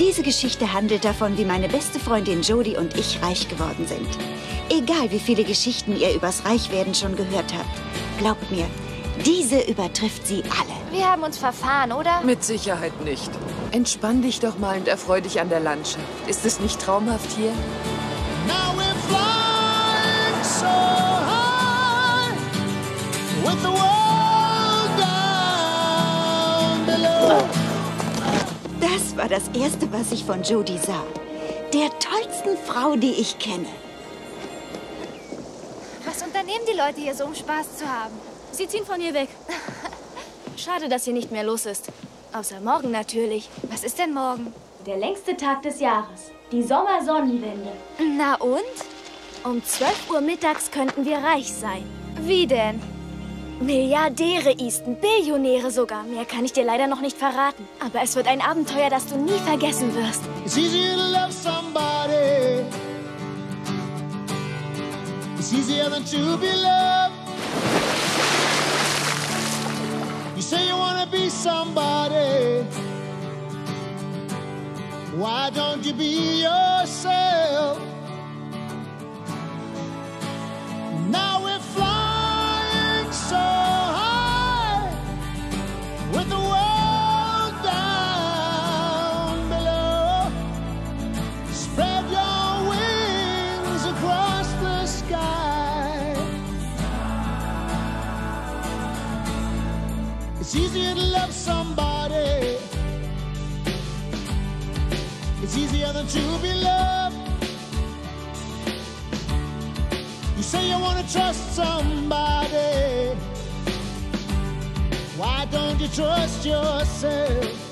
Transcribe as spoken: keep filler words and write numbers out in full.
Diese Geschichte handelt davon, wie meine beste Freundin Jody und ich reich geworden sind. Egal, wie viele Geschichten ihr übers Reichwerden schon gehört habt, glaubt mir, diese übertrifft sie alle. Wir haben uns verfahren, oder? Mit Sicherheit nicht. Entspann dich doch mal und erfreu dich an der Landschaft. Ist es nicht traumhaft hier? Now we're flying so high with the world down below. Das war das Erste, was ich von Jody sah. Der tollsten Frau, die ich kenne. Was unternehmen die Leute hier so, um Spaß zu haben? Sie ziehen von hier weg. Schade, dass hier nicht mehr los ist. Außer morgen natürlich. Was ist denn morgen? Der längste Tag des Jahres. Die Sommersonnenwende. Na und? Um zwölf Uhr mittags könnten wir reich sein. Wie denn? Milliardäre, Easton. Billionäre sogar. Mehr kann ich dir leider noch nicht verraten. Aber es wird ein Abenteuer, das du nie vergessen wirst. It's easier to love somebody. It's easier than to be loved. You say you wanna be somebody. Why don't you be yourself? Now we're flying so high with the world down below. Spread your wings across the sky. It's easier to love somebody. It's easier than to be loved. You say you want to trust somebody. Why don't you trust yourself?